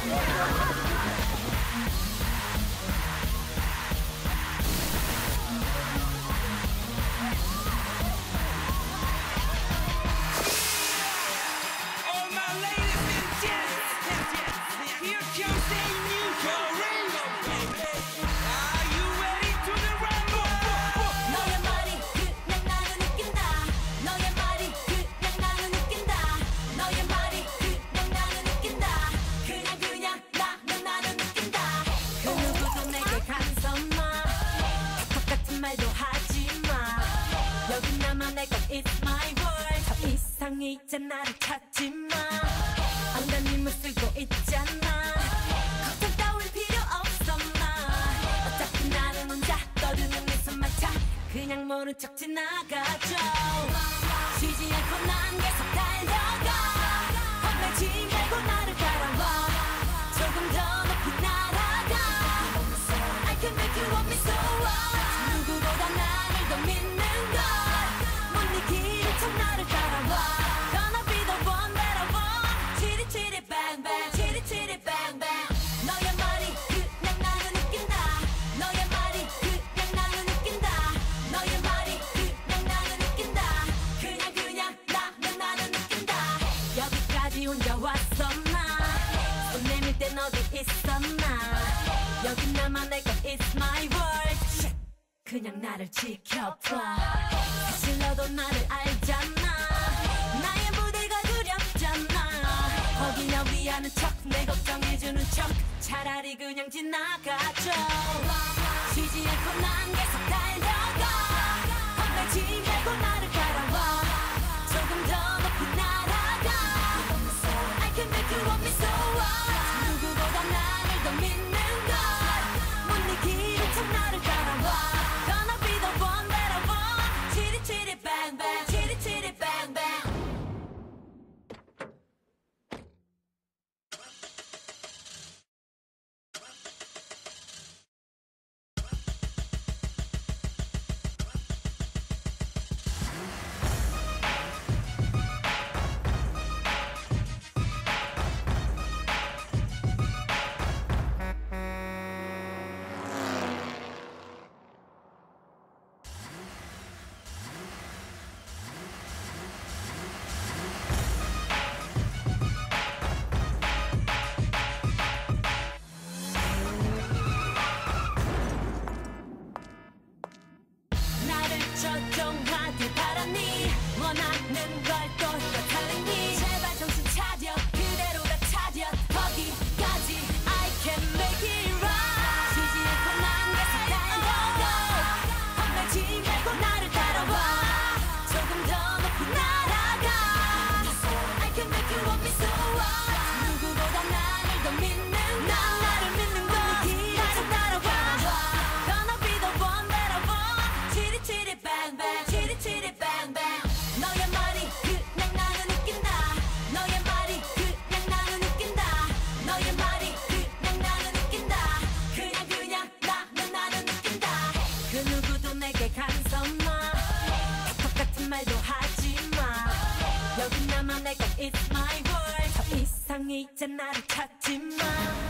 이제 나를 찾지 마. 안간힘을 쓰고 있잖아. 걱정 따윈 필요 없어 나. 어차피 나는 혼자 떠드는 내 손마차 그냥 모른 척 지나가죠. 쉬지 않고 난 계속 달려가. 험해진 갈고 나를 따라와. 조금 더 높이 날아가. I can make you want me so what. 누구보다 나를 더 믿는 걸. 못 이기는 척 나를 따라와. Chitty bang bang, chitty chitty bang bang. 너의 말이 그냥 나는 웃긴다. 너의 말이 그냥 나는 웃긴다. 너의 말이 그냥 나는 웃긴다. 그냥 나는 웃긴다. 여기까지 혼자 왔어 나. 손 내밀 땐 어디 있어 나. 여긴 나만의 것 It's my world. 그냥 나를 지켜봐. 사실 너도 나를 알잖아. 나의 무대가 두렵잖아. 거기나 위하는 척 내 걱정해주는 척 차라리 그냥 지나가죠. 쉬지 않고 난 계속 달려가. 험해진 갈고 나를 따라와. 조금 더 높이 날아가. I can make you want me so what. 누구보다 나를 더 믿는 걸. 못 이기는 척 나를 따라와. Gonna be the one that I want. Chitty chitty bang bang, chitty chitty bang bang. 조종하길 바라니. 원하는 걸 또 달리니. 제발 정신 차려. 그대로가 차려. 거기까지 I can make it right. 쉬지 않고 난 계속 달려가. 험해진 갈고 나를 따라와. 조금 더 높이 날아가. I can make you want me so what. 누구보다 나를 더 믿는 난 나를 믿는 걸. 나를 따라와. Gonna be the one that I want. Chitty chitty bang bang, chitty chitty bang bang. 너의 말이 그냥 나는 웃긴다. 너의 말이 그냥 나는 웃긴다. 너의 말이 그냥 나는 웃긴다. 그냥 나는 웃긴다. 그 누구도 내게 간섭 마. 똑같은 말도 하지 마. 여긴 나만의 것 It's my world. 더 이상 이제 나를 찾지 마.